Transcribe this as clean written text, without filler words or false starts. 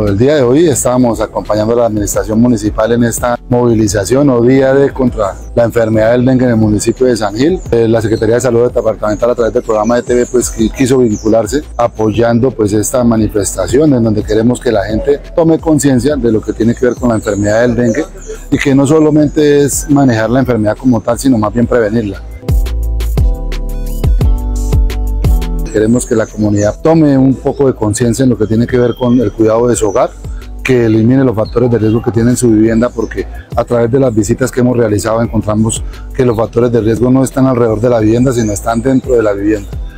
el día de hoy estábamos acompañando a la administración municipal en esta movilización o día de contra la enfermedad del dengue en el municipio de San Gil. La Secretaría de Salud Departamental, a través del programa de TV, pues quiso vincularse apoyando pues esta manifestación en donde queremos que la gente tome conciencia de lo que tiene que ver con la enfermedad del dengue y que no solamente es manejar la enfermedad como tal, sino más bien prevenirla. Queremos que la comunidad tome un poco de conciencia en lo que tiene que ver con el cuidado de su hogar, que elimine los factores de riesgo que tiene en su vivienda, porque a través de las visitas que hemos realizado encontramos que los factores de riesgo no están alrededor de la vivienda, sino están dentro de la vivienda.